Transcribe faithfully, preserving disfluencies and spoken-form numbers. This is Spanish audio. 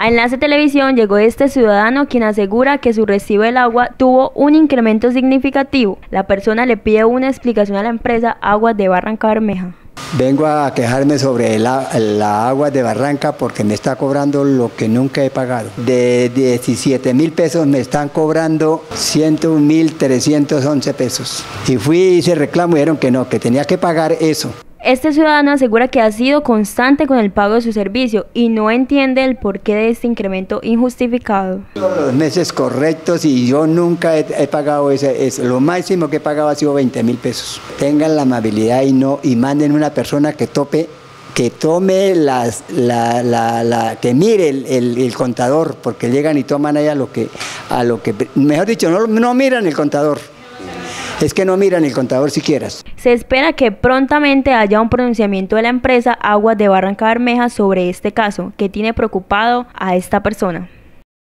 A Enlace Televisión llegó este ciudadano quien asegura que su recibo del agua tuvo un incremento significativo. La persona le pide una explicación a la empresa Aguas de Barranca Bermeja. Vengo a quejarme sobre la, la agua de Barranca porque me está cobrando lo que nunca he pagado. De diecisiete mil pesos me están cobrando ciento un mil trescientos once pesos. Y fui y hice reclamo y dijeron que no, que tenía que pagar eso. Este ciudadano asegura que ha sido constante con el pago de su servicio y no entiende el porqué de este incremento injustificado. Los meses correctos y yo nunca he, he pagado ese, ese, lo máximo que he pagado ha sido veinte mil pesos. Tengan la amabilidad y no y manden una persona que tope, que tome las, la, la, la, que mire el, el, el contador, porque llegan y toman allá lo que, a lo que, mejor dicho, no, no miran el contador. Es que no miran el contador siquiera. Se espera que prontamente haya un pronunciamiento de la empresa Aguas de Barranca Bermeja sobre este caso, que tiene preocupado a esta persona.